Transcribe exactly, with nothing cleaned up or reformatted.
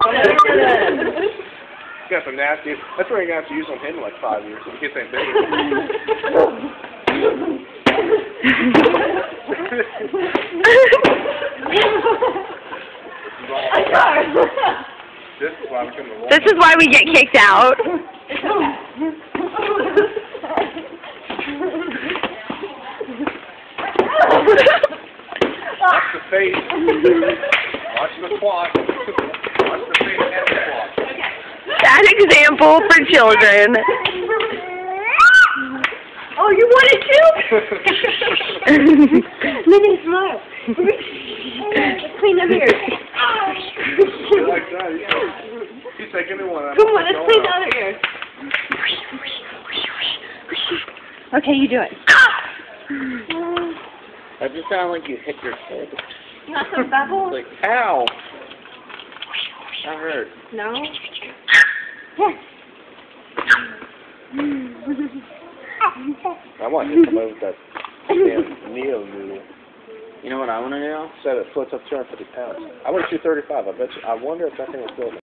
Got some nasty. That's where you're gonna have to use on him in like five years. So he gets that big. This is why we come to This is why we get kicked out. Watch the face. Watch the plot. Watch the face and the plot. Bad example for children. Oh, you want it too? Let me smile. Let's clean them ears. You like that? He's like, give me one. Come on, let's clean the other ears. Okay, you do it. That just sounded like you hit your head. You want some bubbles? Like, ow! That hurt. No? Yes. I want you to come over with that damn Neo noodle. You know what I want to do? Said it floats up two hundred fifty pounds. I went two thirty-five. I bet you. I wonder if that thing was built.